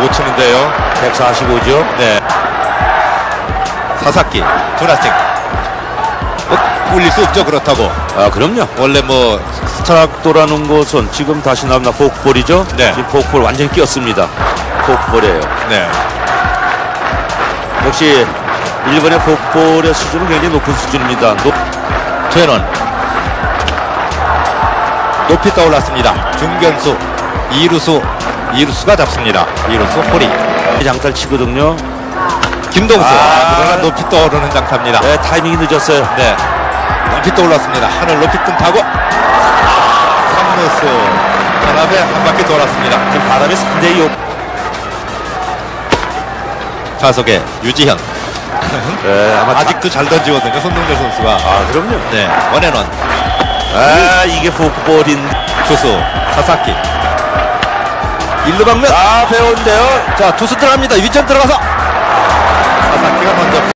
못 치는데요. 145죠. 네. 사사키, 투나싱. 올릴 수 없죠, 그렇다고. 아, 그럼요. 원래 뭐 스트라이크 돌아놓은 것은 지금 다시 나오나 포크볼이죠. 네. 지금 포크볼 완전히 끼었습니다. 포크볼이에요. 네. 역시 일본의 포크볼의 수준은 굉장히 높은 수준입니다. 최원 높이 떠올랐습니다. 중견수, 이루수가 잡습니다. 이루수 호리. 장타를 치거든요. 김동수. 그러나 높이 떠오르는 장타입니다. 네, 타이밍이 늦었어요. 네. 높이 떠올랐습니다. 하늘 높이 뜬 타고 3루수 바람에 한 바퀴 돌았습니다. 지금 바람이 상대히 요. 좌석에 유지현. 네, 아마 아직도 잘 던지거든요, 손동열 선수가. 아, 그럼요. 네. 원앤원. 아, 이게 포크볼인. 투수 사사키. 1루 방면. 아, 배운데요. 자, 투수 들어갑니다. 위전 들어가서